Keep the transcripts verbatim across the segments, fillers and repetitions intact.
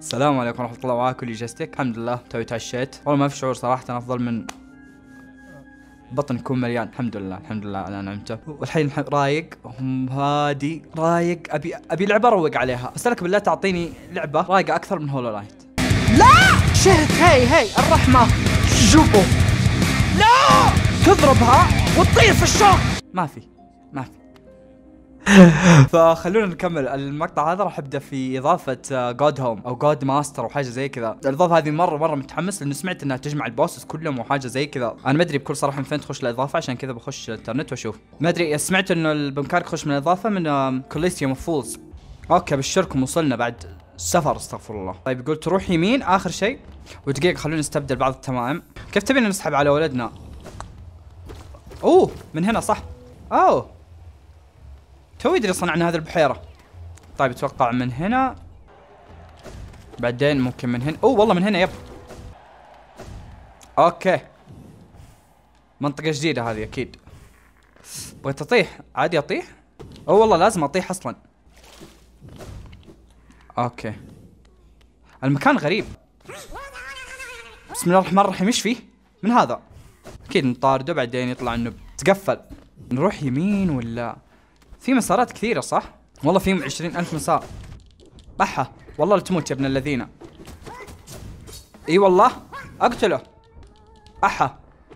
السلام عليكم ورحمة الله وبركاته. كل جستك الحمد لله توي تعشيت. والله ما في شعور صراحة أفضل من بطن يكون مليان. الحمد لله الحمد لله على نعمته. والحين رايق هادي رايق. أبي أبي لعبة أروق عليها. أسألك بالله تعطيني لعبة رايقة أكثر من هولو لايت. لا شهد هي هي الرحمة شوفوا لا تضربها وتطير في الشوك. ما في ما في. فخلونا نكمل المقطع هذا. راح ابدا في اضافه جود هوم او جود ماستر او حاجه زي كذا. الاضافه هذه مره مره متحمس لانه سمعت انها تجمع البوسس كلهم وحاجه زي كذا. انا ما ادري بكل صراحه من فين تخش الاضافه، عشان كذا بخش الانترنت واشوف. ما ادري سمعت انه بامكانك تخش من الاضافه من كوليسيوم اوف فولز. اوكي بشركم وصلنا بعد سفر استغفر الله. طيب يقول تروح يمين اخر شيء. ودقيقه خلونا نستبدل بعض التمائم. كيف تبينا نسحب على ولدنا؟ اوه من هنا صح. اوه تو يدري صنعنا هذه البحيرة. طيب اتوقع من هنا بعدين ممكن من هنا. اوه والله من هنا يب. اوكي منطقة جديدة هذه اكيد. بغيت اطيح عادي اطيح. اوه والله لازم اطيح اصلا. اوكي المكان غريب. بسم الله الرحمن الرحيم. ايش فيه؟ من هذا اكيد نطارده بعدين يطلع انه تقفل. نروح يمين ولا في مسارات كثيرة صح؟ والله في عشرين ألف مسار. أحا والله لتموت يا ابن الذين. اي والله اقتله. أحا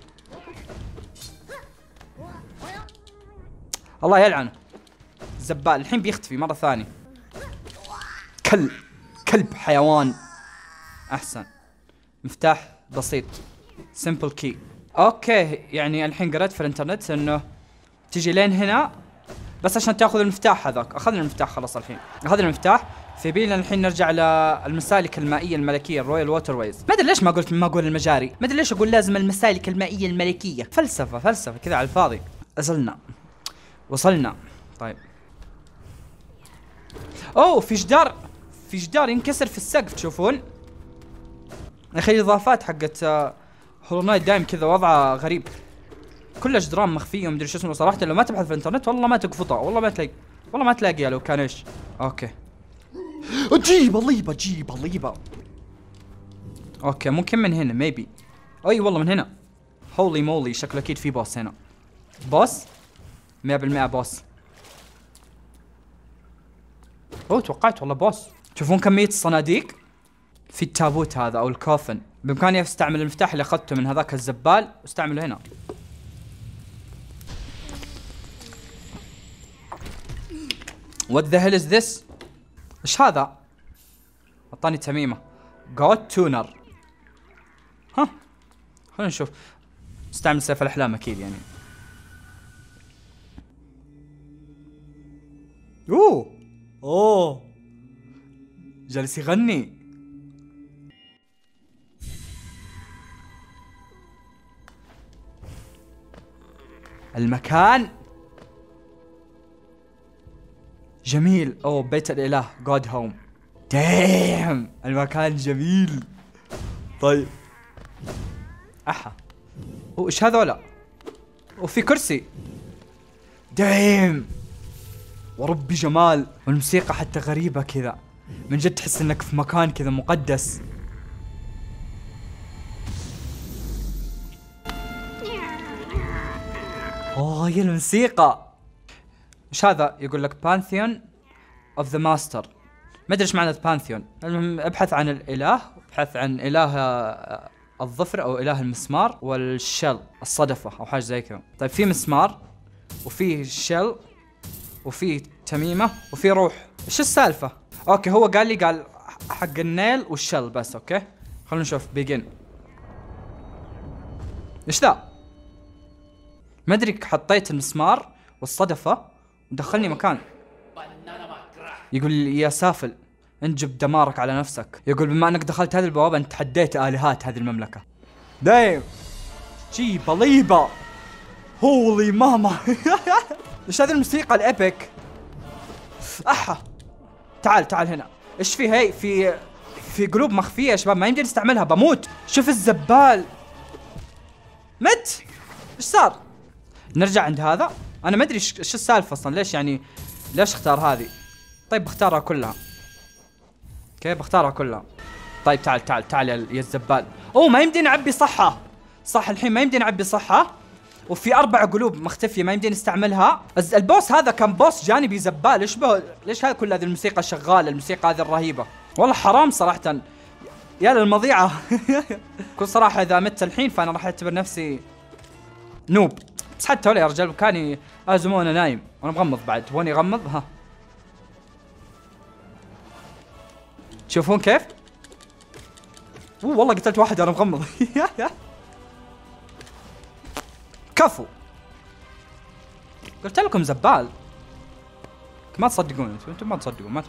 الله يلعنه زبال. الحين بيختفي مرة ثانية. كلب كلب حيوان. أحسن مفتاح بسيط سمبل كي. اوكي يعني الحين قرأت في الانترنت انه تجي لين هنا بس عشان تاخذ المفتاح هذاك. اخذنا المفتاح خلاص. الحين اخذنا المفتاح في بينا الحين نرجع للمسالك المائيه الملكيه الرويال ووتر ويز. ما ادري ليش ما قلت ما اقول المجاري. ما ادري ليش اقول لازم المسالك المائيه الملكيه. فلسفه فلسفه كذا على الفاضي. أزلنا وصلنا. طيب اوه في جدار في جدار ينكسر في السقف تشوفون يا اخي. الاضافات حقت هولو نايت دايم كذا وضعها غريب. كلها جدران مخفيه ومدري شو اسمه. صراحه لو ما تبحث في الانترنت والله ما تقفطها. والله ما تلاقي والله ما تلاقيها لو كان ايش. اوكي جيب الليبه جيب الليبه. اوكي ممكن من هنا ميبي. اي والله من هنا. هولي مولي شكله اكيد في بوس هنا. بوس مية بالمية بوس. اوه توقعت والله بوس. تشوفون كميه الصناديق في التابوت هذا او الكوفن. بامكاني استعمل المفتاح اللي اخذته من هذاك الزبال واستعمله هنا. What the hell is this؟ ايش هذا؟ اعطاني تميمة. جود تونر. ها خلينا نشوف. استعمل سيف الاحلام اكيد يعني. اوه اوه جالس يغني. المكان جميل. اوه بيت الاله جود هوم. دايم المكان جميل. طيب احا اوه ايش هذولا؟ وفي كرسي. دايم وربي جمال. والموسيقى حتى غريبة كذا من جد. تحس انك في مكان كذا مقدس. اوه هي الموسيقى. ايش هذا؟ يقول لك بانثيون اوف ذا ماستر. ما ادري ايش معنى بانثيون. المهم ابحث عن الاله. ابحث عن اله الظفر او اله المسمار والشل الصدفه او حاجه زي كذا. طيب في مسمار وفي شل وفي تميمه وفي روح. ايش السالفه؟ اوكي هو قال لي قال حق النيل والشل بس. اوكي خلونا نشوف بيجن. ايش ذا؟ ما ادري حطيت المسمار والصدفه ودخلني مكان. يقول يا سافل انجب دمارك على نفسك. يقول بما انك دخلت هذه البوابه انت تحديت الهات هذه المملكه. دايم جي بليبه هولي ماما. ايش هذه الموسيقى الابيك؟ احا تعال تعال هنا. ايش في هي في في قلوب مخفيه يا شباب ما يمدي نستعملها بموت. شوف الزبال مت. ايش صار؟ نرجع عند هذا. انا ما ادري ايش السالفه اصلا. ليش يعني ليش اختار هذه؟ طيب بختارها كلها. اوكي بختارها كلها. طيب تعال تعال تعال يا يا الزبال. اوه ما يمديني اعبي صحة. صح الحين ما يمديني اعبي صحة. وفي اربع قلوب مختفية ما يمديني استعملها. البوس هذا كان بوس جانبي زبال. ايش به؟ ليش هذا كل هذه الموسيقى شغالة؟ الموسيقى هذه الرهيبة والله حرام صراحة يا للمضيعة. بكل صراحة اذا مت الحين فانا راح اعتبر نفسي نوب. بس حتى ولا يا رجال بكاني ازم وانا نايم وانا مغمض بعد. تبوني اغمض؟ ها تشوفون كيف؟ اوه والله قتلت واحد وانا مغمض. كفو قلت لكم زبال. ما تصدقون انتم انتم ما تصدقون ما ت...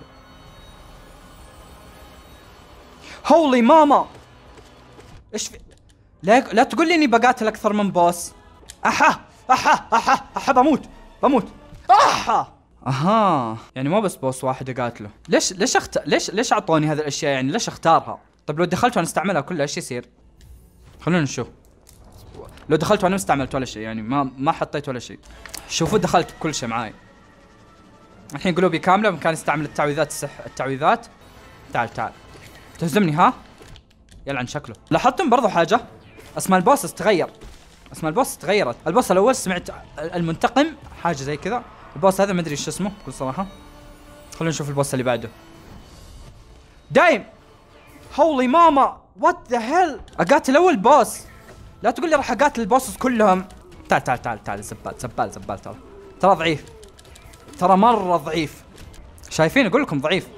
هولي ماما ايش في؟ لا لا تقول لي اني بقاتل اكثر من بوس. احا احا احا احا بموت بموت احا. اها يعني مو بس بوس واحد اقاتله. ليش ليش اخت... ليش ليش اعطوني هذه الاشياء يعني؟ ليش اختارها؟ طيب لو دخلت وانا استعملها كلها ايش يصير؟ خلونا نشوف. لو دخلت وانا ما استعملت ولا شيء يعني ما ما حطيت ولا شيء. شوفوا دخلت كل شيء معاي. الحين قلوبي كامله بامكاني استعمل التعويذات السح التعويذات. تعال تعال تهزمني ها؟ يلا عن شكله. لاحظتم برضو حاجه؟ اسماء البوس تغير. اسماء البوس تغيرت. البوس الاول سمعت المنتقم حاجه زي كذا. البوس هذا ما ادري ايش اسمه بكل صراحه. خلونا نشوف البوس اللي بعده. دايم هولي ماما وات ذا هيل. اقاتل اول بوس. لا تقول لي راح اقاتل البوسز كلهم. تعال تعال تعال تعال زبال زبال زبال. ترى ترى ضعيف. ترى مره ضعيف. شايفين اقول لكم ضعيف.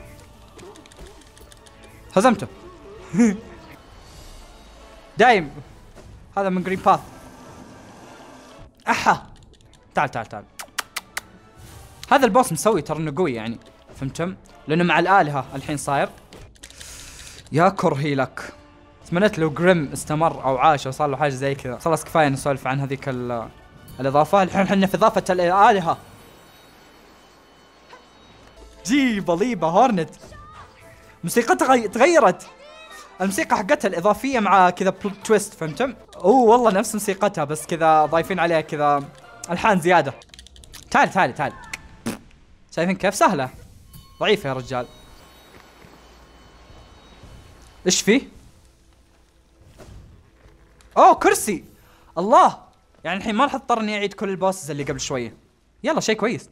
هزمته. دايم هذا من جرين باث. احا تعال تعال تعال. هذا البوس مسوي ترى انه قوي يعني فهمتم؟ لانه مع الالهه الحين صاير. يا كرهي لك. تمنيت لو جريم استمر او عاش او صار له حاجه زي كذا. خلاص كفايه نسولف عن هذيك الاضافه. الحين احنا في اضافه الالهه. جي بليبه هورنت موسيقتها تغيرت. الموسيقى حقتها الاضافيه مع كذا بلوت تويست فهمتم؟ اوه والله نفس موسيقتها بس كذا ضايفين عليها كذا الحان زياده. تعال تعال تعال. شايفين كيف سهله؟ ضعيفه يا رجال. ايش فيه؟ اوه كرسي. الله يعني الحين ما راح اضطر اني اعيد كل البوسز اللي قبل شويه. يلا شيء كويس.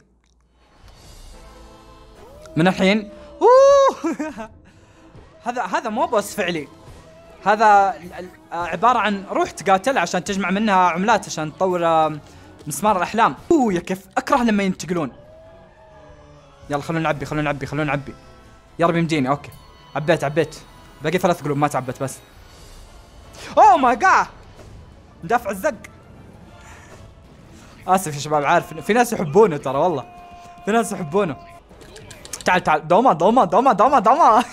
من الحين اوه. هذا هذا مو بوس فعلي. هذا عباره عن روح تقاتل عشان تجمع منها عملات عشان تطور مسمار الاحلام. اوه يا كيف اكره لما ينتقلون. يلا خلونا نعبي خلونا نعبي خلونا نعبي. يا رب يمديني. اوكي عبيت عبيت. باقي ثلاث قلوب ما تعبت بس. اوه ماي جاد مدافع الزق. اسف يا شباب عارف في ناس يحبونه ترى والله. في ناس يحبونه. تعال تعال دوما دوما دوما دوما دوما.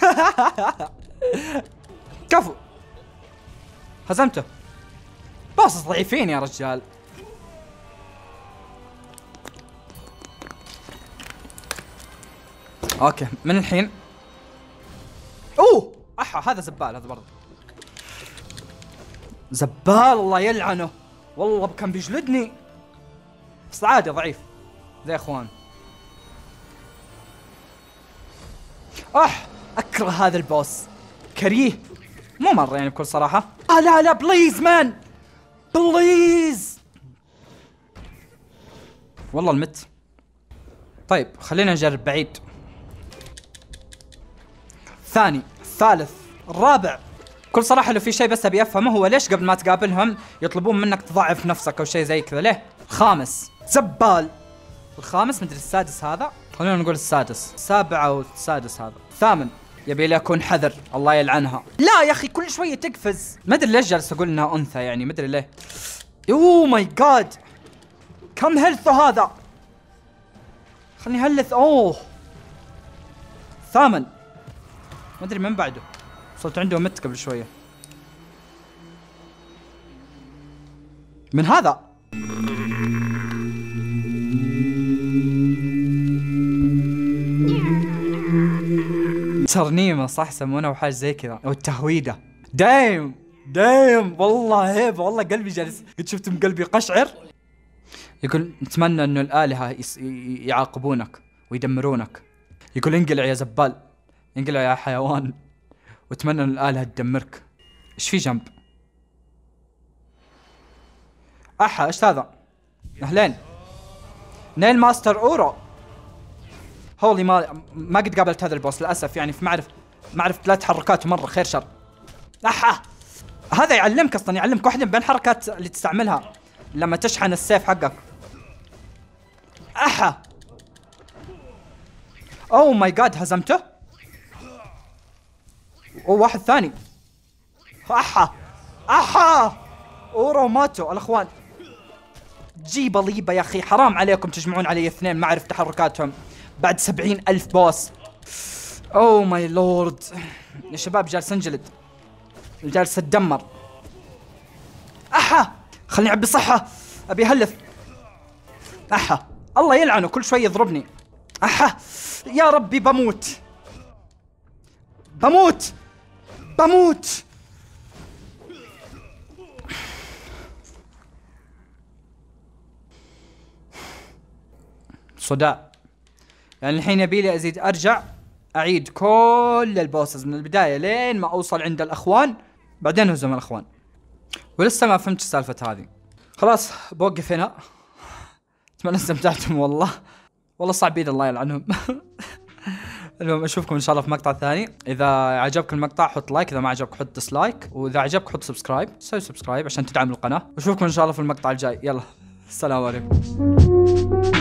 كفو هزمته. باص ضعيفين يا رجال. اوكي من الحين. اوه احا هذا زبال هذا برضه. زبال الله يلعنه. والله كان بيجلدني بس عادي ضعيف زي اخوان. اح اكره هذا البوس. كريه مو مره يعني بكل صراحه. آه لا لا بليز مان بليز. والله المت. طيب خلينا نجرب بعيد. ثاني الثالث الرابع. بكل صراحة لو في شيء بس ابي افهمه هو ليش قبل ما تقابلهم يطلبون منك تضعف نفسك او شيء زي كذا. ليه؟ خامس زبال. الخامس مدري السادس هذا. خلينا نقول السادس. السابع او السادس هذا. ثامن يبي لي اكون حذر الله يلعنها. لا يا اخي كل شوية تقفز. ما ادري ليش جالس اقول انها انثى يعني ما ادري ليه. اوه ماي جاد كم هيلثه هذا. خلني هلث. اوه ثامن ما ادري من بعده. وصلت عنده ومت قبل شويه من هذا. ترنيمه صح يسمونها وحاجه زي كذا او التهويده. دايم دايم والله هيبه والله قلبي جالس قد شفتم قلبي قشعر. يقول نتمنى انه الالهه يعاقبونك ويدمرونك. يقول انقلع يا زبال انقلع يا حيوان، واتمنى ان الآلهة تدمرك. ايش في جنب؟ احا ايش هذا؟ اهلين نيل ماستر اورو. هولي ما ما قد قابلت هذا البوس للاسف، يعني في معرف ما عرفت لا تحركاته مره خير شر. احا هذا يعلمك اصلا، يعلمك واحده من بين الحركات اللي تستعملها لما تشحن السيف حقك. احا اوه ماي جاد هزمته. اوه واحد ثاني. احا احا اورو ماتوا الاخوان. جيبه ليبه يا اخي، حرام عليكم تجمعون علي اثنين ما اعرف تحركاتهم بعد سبعين الف بوس. اوه ماي لورد يا شباب، جالس انجلد، جالس اتدمر. احا خلني اعبي صحة، ابي اهلث. احا الله يلعنه كل شوي يضربني. احا يا ربي بموت بموت بموت. صداع، يعني الحين يبيلي ازيد ارجع اعيد كل البوسز من البداية لين ما اوصل عند الاخوان، بعدين هزم الاخوان. ولسه ما فهمت السالفة هذه. خلاص بوقف هنا. اتمنى استمتعتم والله، والله صعبين الله يلعنهم. المهم اشوفكم ان شاء الله في مقطع ثاني. اذا عجبك المقطع حط لايك، اذا ما عجبك حط ديسلايك، واذا عجبك حط سبسكرايب، سوي سبسكرايب عشان تدعم القناة. واشوفكم ان شاء الله في المقطع الجاي. يلا السلام عليكم.